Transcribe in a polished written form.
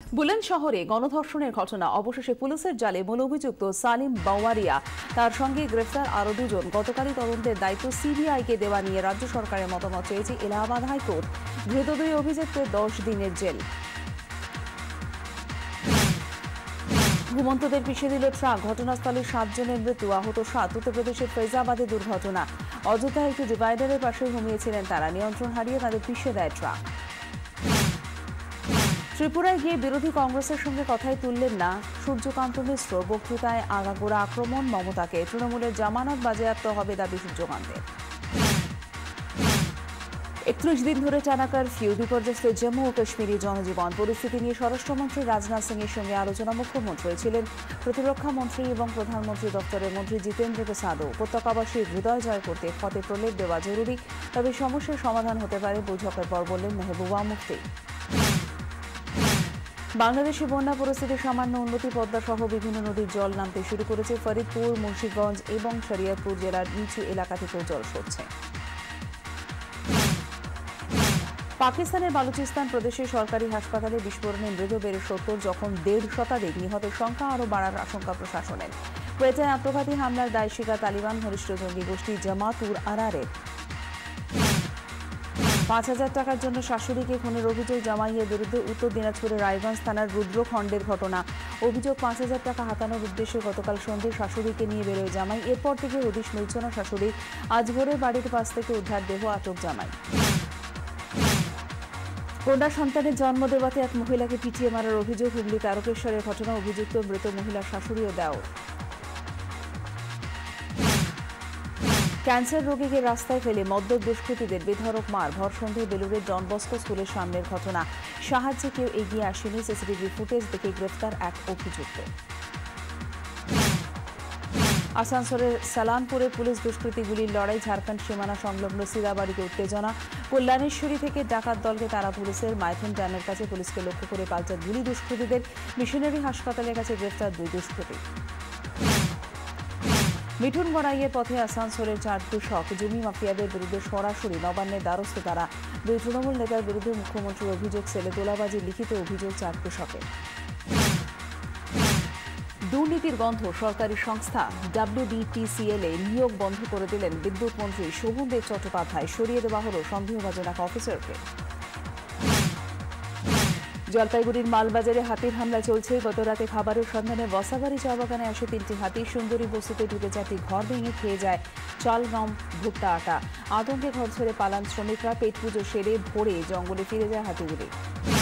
Boolean শহরে গণধর্ষণের ঘটনা অবশেষে পুলিশের জালে মূল অভিযুক্ত সালিম বাওয়ারিয়া তার সঙ্গে গ্রেফতার আরও দুজন। গতকালই তদন্তের দায়িত্ব সিবিআইকে দেওয়া নিয়ে রাজ্য সরকারের মতামত চেয়েছে এলাহাবাদ হাইকোর্ট। ধৃত দুই অভিযুক্তের 10 দিনের জেল। ঘুমন্তদের পিছিয়ে দিল ট্রাক, ঘটনাস্থলে 7 জনের মৃত্যু, আহত 7। উত্তরপ্রদেশের ফৈজাবাদে দুর্ঘটনা। অযোধ্যায় একটি ডিভাইডারের পাশে ঘুমিয়েছিলেন তারা, নিয়ন্ত্রণ হারিয়ে তাদের পিছিয়ে দেয় ট্রাক। ত্রিপুরায় গিয়ে বিরোধী কংগ্রেসের সঙ্গে কথাই তুললেন না সূর্যকান্ত মিশ্র। বক্তৃতায় আগাগোড়া আক্রমণ মমতাকে। তৃণমূলের জামানত বাজেয়াপ্ত হবে দাবি সূর্যকান্তের। 31 দিন ধরে টানা কারফিউ, বিপর্যস্ত জম্মু ও কাশ্মীরি জনজীবন। পরিস্থিতি নিয়ে স্বরাষ্ট্রমন্ত্রী রাজনাথ সিং এর সঙ্গে আলোচনা মুখ্যমন্ত্রী ছিলেন প্রতিরক্ষা মন্ত্রী এবং প্রধানমন্ত্রী দপ্তরের মন্ত্রী জিতেন্দ্র প্রসাদও। উপত্যকাবাসীর হৃদয় জয় করতে ফতে প্রলেপ দেওয়া জরুরি, তবে সমস্যার সমাধান হতে পারে বৈঠকের পর বললেন মেহবুবা মুফতি। বাংলাদেশে বন্যা পরিস্থিতি সামান্য উন্নতি, পদ্মা সহ বিভিন্ন নদীর জল নামতে শুরু করেছে। ফরিদপুর, মুন্সিগঞ্জ এবং শরিয়তপুর জেলার নিচু এলাকা থেকেও জল সরছে। পাকিস্তানের বালুচিস্তান প্রদেশের সরকারি হাসপাতালে বিস্ফোরণে মৃত বেড়ে 70, যখন 1.5 শতাধিক। নিহতের সংখ্যা আরও বাড়ার আশঙ্কা প্রশাসনের। কোয়েটায় আত্মঘাতী হামলার দায় স্বীকার তালিবান ঘনিষ্ঠ জঙ্গি গোষ্ঠী জামাতুল আরারের। 5,000 টাকার জন্য শাশুড়িকে খুনের অভিযোগ জামাইয়ের বিরুদ্ধে। উত্তর দিনাজপুরের রায়গঞ্জ থানার রুদ্রখণ্ডের ঘটনা। অভিযোগ 5,000 টাকা হাতানোর উদ্দেশ্যে গতকাল সন্ধ্যায় শাশুড়িকে নিয়ে বেরোয় জামাই। এরপর থেকে হদিশ মিলছে না শাশুড়ির। আজ ভোরে বাড়ির পাশ থেকে উদ্ধার দেহ, আটক জামাই। কন্যা সন্তানের জন্ম দেওয়াতে এক মহিলাকে পিটিয়ে মারার অভিযোগ। হুগলি তারকেশ্বরের ঘটনা। অভিযুক্ত মৃত মহিলার শাশুড়ি ও দেওর। ক্যান্সার রোগীকে রাস্তায় ফেলে মদ্যপ দুষ্কৃতীদের বেধড়ক মার। ভর সন্ধ্যায় বেলুড়ের ডন বস্কো স্কুলের সামনের ঘটনা। সাহায্যে কেউ এগিয়ে আসেনি। সিসিটিভি ফুটেজ দেখে গ্রেফতার এক অভিযুক্ত। আসানসোলের সালানপুরে পুলিশ দুষ্কৃতীগুলির লড়াই। ঝাড়খণ্ড সীমানা সংলগ্ন সিরাবাড়িতে উত্তেজনা। কল্যাণেশ্বরী থেকে ডাকাত দলকে তারা পুলিশের। মাইথন ড্যামের কাছে পুলিশকে লক্ষ্য করে পাল্টা গুলি দুষ্কৃতীদের। মিশনারি হাসপাতালের কাছে গ্রেফতার 2 দুষ্কৃতী। মিঠুন গড়াইয়ের পথে আসানসোলের 4 কৃষক। জমি মাফিয়াদের বিরুদ্ধে সরাসরি নবান্নের দ্বারস্থ তারা। 2 তৃণমূল নেতার বিরুদ্ধে মুখ্যমন্ত্রীর অভিযোগ। সেলে তোলাবাজির লিখিত অভিযোগ 4 কৃষকের। দুর্নীতির গন্ধ। সরকারি সংস্থা WBTCL এ নিয়োগ বন্ধ করে দিলেন বিদ্যুৎ মন্ত্রী শোভনদেব চট্টোপাধ্যায়। সরিয়ে দেওয়া হল সন্দেহভাজন এক অফিসারকে। জলপাইগুড়ির মালবাজারে হাতির হামলা চলছে। গত রাতে খাবারের সন্ধানে বসাবাড়ি চা বাগানে আসে 3টি হাতি। সুন্দরী বস্তিতে ঢুকে 4টি ঘর ভেঙে খেয়ে যায় চাল, গম, ভুট্টা, আটা। আতঙ্কে ঘর ছেড়ে পালান শ্রমিকরা। পেট পুজো সেরে ভোরে জঙ্গলে ফিরে যায় হাতিগুলি।